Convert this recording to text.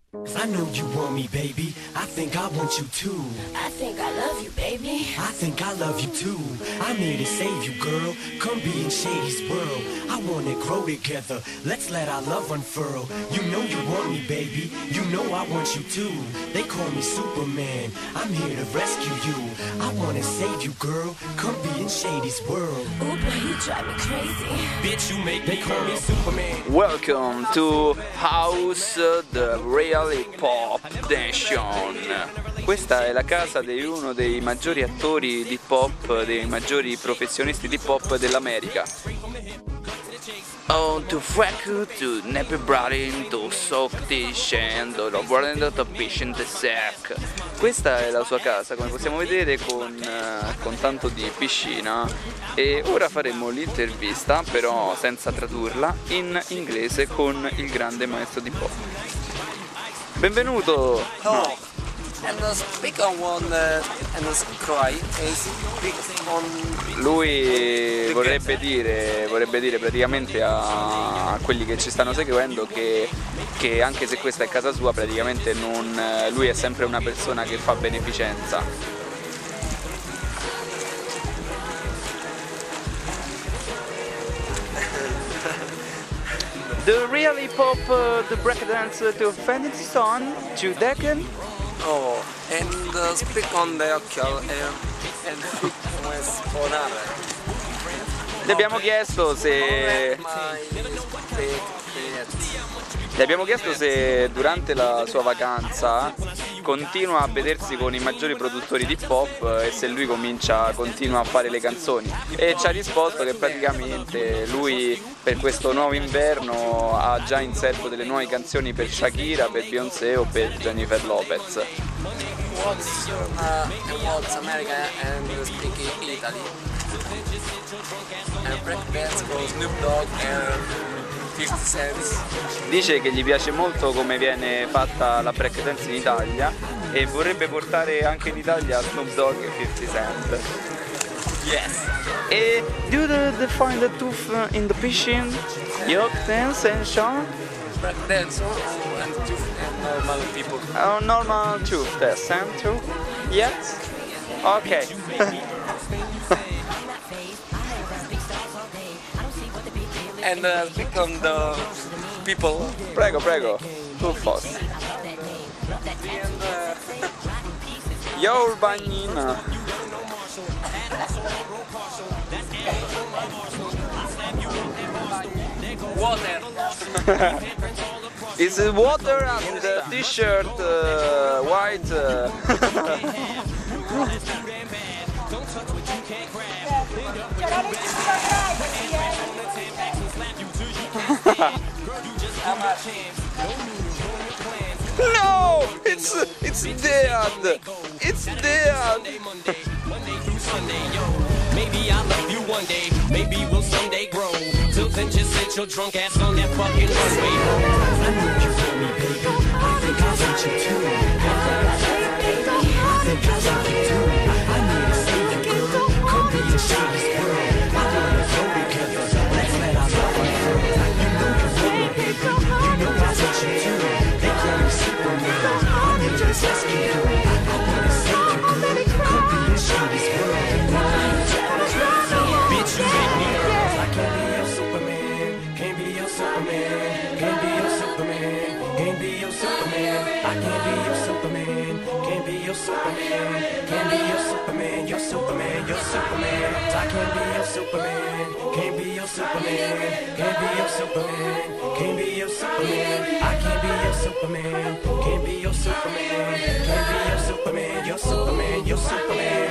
I know you want me, baby. I think I want you too. I think I love you, baby. I think I love you too. I'm here to save you, girl. Come be in Shady's world. I wanna grow together. Let's let our love unfurl. You know you want me, baby. You know I want you too. They call me Superman. I'm here to rescue you. I wanna save you, girl. Come be in Shady's world. Ooh, boy, you drive me crazy. Bitch, you make me call me Superman. Welcome to House the Really Pop Nation. Questa è la casa di uno dei maggiori attori di pop, dei maggiori professionisti di pop dell'America. Oh, to fuck to never brought into soak the shand, or running the fish in the sack. Questa è la sua casa, come possiamo vedere, con tanto di piscina. E ora faremo l'intervista, però senza tradurla, in inglese con il grande maestro di pop. Benvenuto! Oh, and the speak on one and the cry is speak on. Lui vorrebbe dire praticamente a quelli che ci stanno seguendo che anche se questa è casa sua, praticamente lui è sempre una persona che fa beneficenza. The really pop, the breakdance to Phoenix Son, to Decken. Oh, and speak on the occhio and speak come suonare. Gli abbiamo chiesto se durante la sua vacanza continua a vedersi con i maggiori produttori di pop e se lui continua a fare le canzoni, e ci ha risposto che praticamente lui per questo nuovo inverno ha già inserito delle nuove canzoni per Shakira, per Beyoncé o per Jennifer Lopez. What's America and speak Italy? And breakdance for Snoop Dogg and 50 Cent. Dice che gli piace molto come viene fatta la breakdance in Italia e vorrebbe portare anche in Italia Snoop Dogg e 50 Cent. Yes. E do the find the tooth in the piscine? Yup, dance and show? Breakdance and normal people. Oh, normal tooth test, and tooth? Yes? Okay. And speak on the people. Prego, tu fast. Yo, Urbanina. Water. Is it water and the t-shirt white? No, it's dead. It's dead. Maybe I'll love you one day, maybe we'll someday grow. Till then just sit your drunk ass on that fucking runway. I know you want me, baby. I think I want you too. I think I love you too. I need to save you, girl. Come be in Shady's world. I wanna go together. Let's let our love unfurl. You know you want me, baby. You know I want you too. They call me Superman. I'm here to rescue you. I wanna save you, girl. Come be in Shady's world. Bitch, you make me nervous. I can't be your Superman. Can't be your Superman. Can't be your Superman. Can't be your Superman. I can't be your Superman. Can't be your Superman. Can't be your Superman. You're Superman. You're Superman. I can't be your Superman. Can't be your Superman. Can't be your Superman. Can't be your Superman. I can't be your Superman. Can't be your Superman. Can't be your Superman. You're Superman. You're Superman.